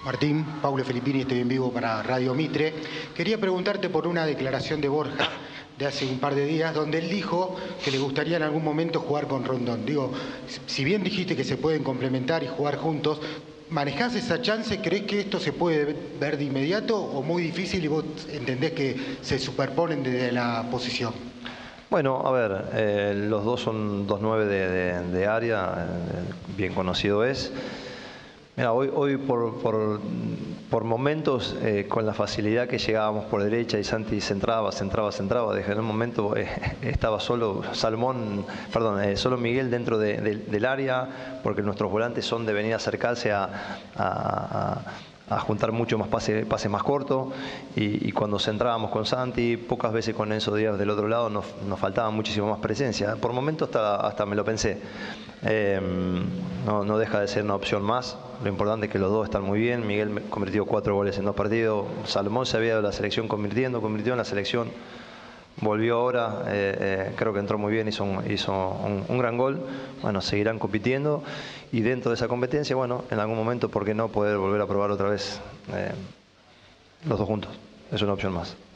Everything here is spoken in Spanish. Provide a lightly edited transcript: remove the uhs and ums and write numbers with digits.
Martín, Paulo Filippini, estoy en vivo para Radio Mitre. Quería preguntarte por una declaración de Borja de hace un par de días, donde él dijo que le gustaría en algún momento jugar con Rondón. Digo, si bien dijiste que se pueden complementar y jugar juntos, ¿manejás esa chance? ¿Crees que esto se puede ver de inmediato o muy difícil y vos entendés que se superponen desde la posición? Bueno, a ver, los dos son 2-9 de área, bien conocido es. Mira, hoy por momentos, con la facilidad que llegábamos por derecha y Santi centraba, desde un momento estaba solo solo Miguel dentro del área, porque nuestros volantes son de venir a acercarse a juntar mucho más pase más corto, y cuando centrábamos con Santi, pocas veces con Enzo Díaz del otro lado, nos faltaba muchísimo más presencia. Por momentos hasta me lo pensé. No deja de ser una opción más. Lo importante es que los dos están muy bien. Miguel convirtió 4 goles en 2 partidos. Salomón se había ido a la selección convirtió en la selección. Volvió ahora, creo que entró muy bien, hizo un gran gol. Bueno, seguirán compitiendo y dentro de esa competencia, bueno, en algún momento, ¿por qué no poder volver a probar otra vez los dos juntos? Es una opción más.